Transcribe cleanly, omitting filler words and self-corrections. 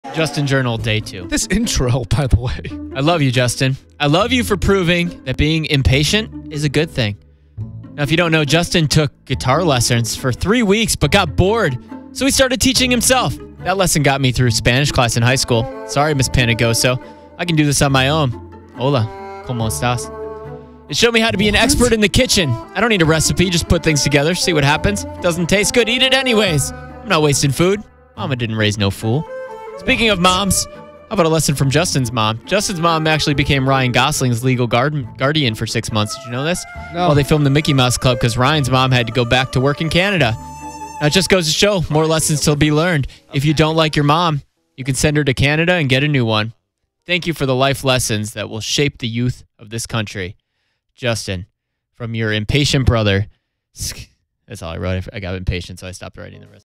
Justin Journal, day 2. This intro, by the way. I love you, Justin. I love you for proving that being impatient is a good thing. Now, if you don't know, Justin took guitar lessons for 3 weeks, but got bored, so he started teaching himself. That lesson got me through Spanish class in high school. Sorry, Miss Panagoso. I can do this on my own. Hola, ¿cómo estás? It showed me how to be an expert in the kitchen. I don't need a recipe, just put things together, see what happens. If it doesn't taste good, eat it anyways. I'm not wasting food. Mama didn't raise no fool. Speaking of moms, how about a lesson from Justin's mom? Justin's mom actually became Ryan Gosling's legal guardian for 6 months. Did you know this? No. Well, they filmed the Mickey Mouse Club because Ryan's mom had to go back to work in Canada. Now, it just goes to show more lessons to be learned. If you don't like your mom, you can send her to Canada and get a new one. Thank you for the life lessons that will shape the youth of this country. Justin, from your impatient brother. That's all I wrote. I got impatient, so I stopped writing the rest.